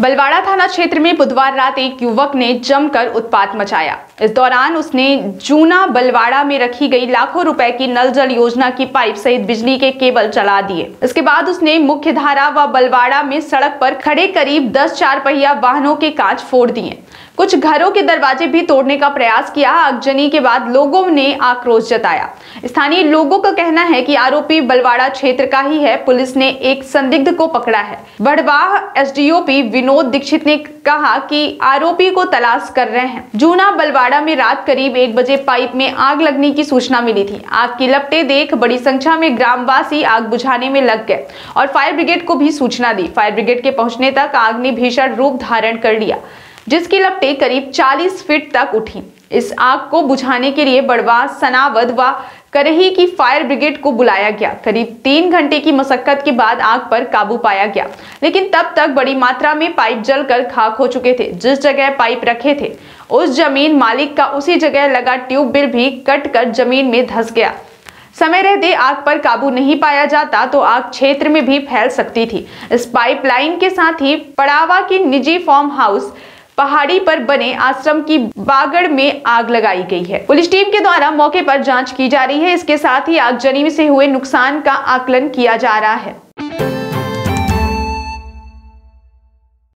बलवाड़ा थाना क्षेत्र में बुधवार रात एक युवक ने जमकर उत्पात मचाया। इस दौरान उसने जूना बलवाड़ा में रखी गई लाखों रुपए की नल जल योजना की पाइप सहित बिजली के केबल जला दिए। इसके बाद उसने मुख्य धारा व बलवाड़ा में सड़क पर खड़े करीब 10 चार पहिया वाहनों के कांच फोड़ दिए। कुछ घरों के दरवाजे भी तोड़ने का प्रयास किया। आगजनी के बाद लोगों ने आक्रोश जताया। स्थानीय लोगों का कहना है कि आरोपी बलवाड़ा क्षेत्र का ही है। पुलिस ने एक संदिग्ध को पकड़ा है। बड़वाह एसडीओपी विनोद दीक्षित ने कहा कि आरोपी को तलाश कर रहे हैं। जूना बलवाड़ा में रात करीब 1 बजे पाइप में आग लगने की सूचना मिली थी। आग की लपटें देख बड़ी संख्या में ग्रामवासी आग बुझाने में लग गए और फायर ब्रिगेड को भी सूचना दी। फायर ब्रिगेड के पहुंचने तक आग ने भीषण रूप धारण कर लिया, जिसकी लपटें करीब 40 फीट तक उठी। इस आग को बुझाने के लिए बड़वा, सनावद व करही की फायर ब्रिगेड को बुलाया गया। करीब 3 घंटे की मशक्कत के बाद आग पर काबू पाया गया, लेकिन तब तक बड़ी मात्रा में पाइप जलकर खाक हो चुके थे। जिस जगह पाइप रखे थे उस जमीन मालिक का उसी जगह लगा ट्यूबवेल भी कटकर जमीन में धंस गया। समय रहते आग पर काबू नहीं पाया जाता तो आग क्षेत्र में भी फैल सकती थी। इस पाइपलाइन के साथ ही पड़ावा की निजी फार्म हाउस पहाड़ी पर बने आश्रम की बागड़ में आग लगाई गई है। पुलिस टीम के द्वारा मौके पर जांच की जा रही है। इसके साथ ही आगजनी से हुए नुकसान का आकलन किया जा रहा है।